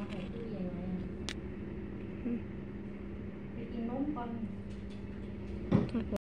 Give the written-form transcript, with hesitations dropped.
ใส่ตู้เย็นไว้ไปกินนมก่อน